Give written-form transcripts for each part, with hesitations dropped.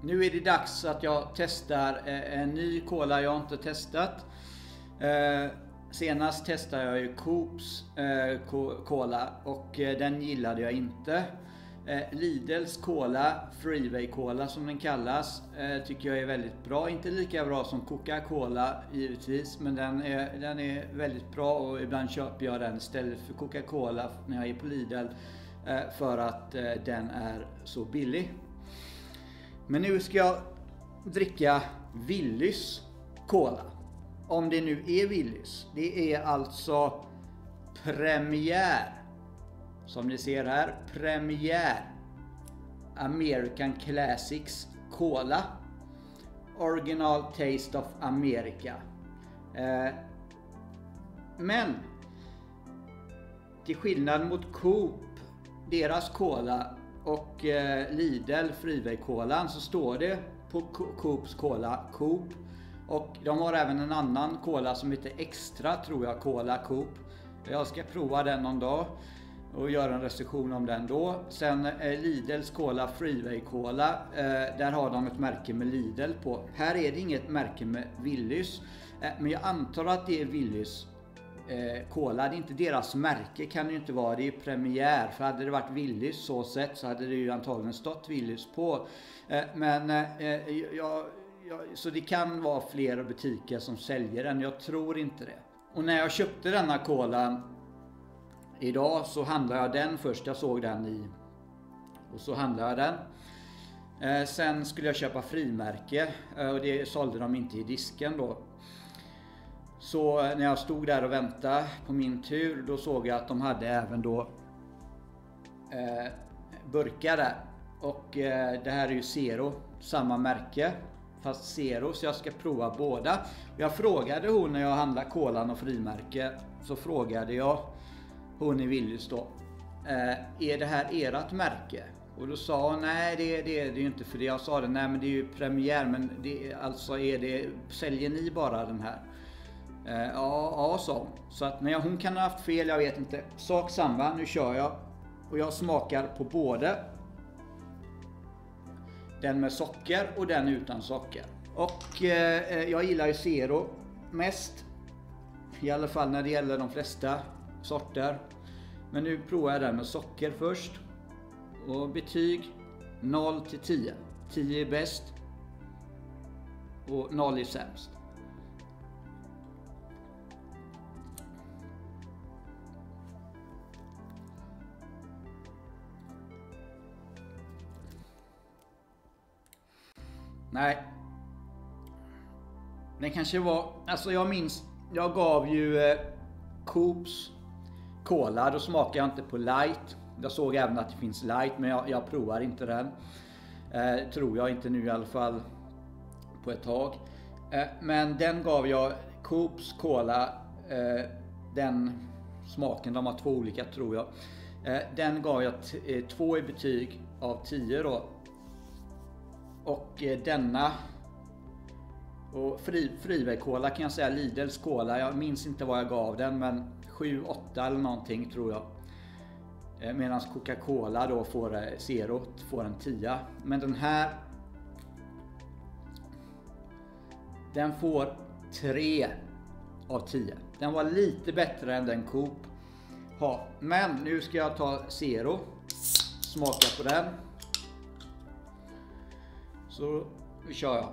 Nu är det dags att jag testar en ny cola jag inte testat. Senast testade jag ju Coops cola och den gillade jag inte. Lidls cola, Freeway cola som den kallas, tycker jag är väldigt bra. Inte lika bra som Coca-Cola givetvis, men den är väldigt bra och ibland köper jag den istället för Coca-Cola när jag är på Lidl för att den är så billig. Men nu ska jag dricka Willys cola. Om det nu är Willys. Det är alltså Premier. Som ni ser här, Premier American Classics Cola Original Taste of America. Men till skillnad mot Coop, deras cola, och Lidl Freeway-kolan, så står det på Coops cola Coop. Och de har även en annan cola som heter Extra, tror jag, Cola Coop. Jag ska prova den någon dag och göra en recension om den då. Sen Lidls cola Freeway cola, där har de ett märke med Lidl på. Här är det inget märke med Willys, men jag antar att det är Willys cola. Det är inte deras märke, kan det ju inte vara. Det är Premier, för hade det varit Willys så sett så hade det ju antagligen stått Willys på. Så det kan vara flera butiker som säljer den, jag tror inte det. Och när jag köpte denna cola idag så handlade jag den först, jag såg den i, och så handlade jag den. Sen skulle jag köpa frimärke och det sålde de inte i disken då. Så när jag stod där och väntade på min tur, då såg jag att de hade även då burkar där. Och det här är ju Zero, samma märke fast Zero, så jag ska prova båda. Jag frågade hon när jag handlade kolan och frimärke, så frågade jag hon i Willys då, är det här ert märke? Och då sa hon, nej det är det ju inte, för det. Jag sa det, nej men det är ju Premier, men det, alltså säljer ni bara den här? Ja, sa hon. Så att, men hon kan ha haft fel, jag vet inte. Sak samma, nu kör jag. Och jag smakar på både den med socker och den utan socker. Och jag gillar ju Zero mest, i alla fall när det gäller de flesta sorter. Men nu provar jag den med socker först. Och betyg 0 till 10. 10 är bäst och 0 är sämst. Nej. Det kanske var, alltså jag minns, jag gav ju Coops cola, då smakade jag inte på light. Jag såg även att det finns light, men jag provar inte den. Tror jag inte nu i alla fall på ett tag. Men den gav jag, Coops cola, den smaken, de har 2 olika tror jag. Den gav jag 2 i betyg av 10 då. Och denna och Freeway cola kan jag säga, Lidls cola, jag minns inte vad jag gav den, men 7-8 eller någonting tror jag. Medan Coca-Cola då får Zero, får en 10. Men den här, den får 3 av 10. Den var lite bättre än den Coop har. Men nu ska jag ta Zero, smaka på den. Så nu kör jag.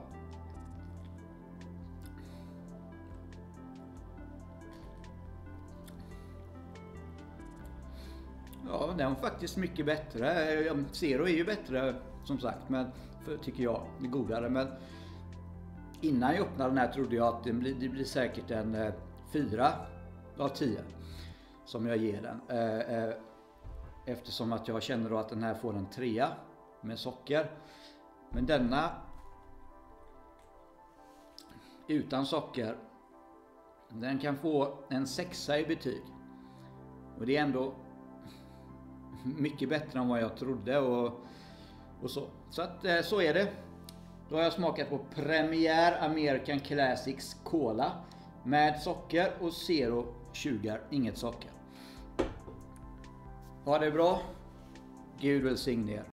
Ja, den var faktiskt mycket bättre. Zero är ju bättre som sagt, men tycker jag är godare. Men innan jag öppnade den här trodde jag att det blir säkert en 4 av 10 som jag ger den. Eftersom att jag känner då att den här får en 3 med socker. Men denna utan socker, den kan få en 6 i betyg. Och det är ändå mycket bättre än vad jag trodde och så. Så att så är det. Då har jag smakat på Premier American Classics Cola med socker och Zero Sugar, inget socker. Ha det bra. Gud välsigne er.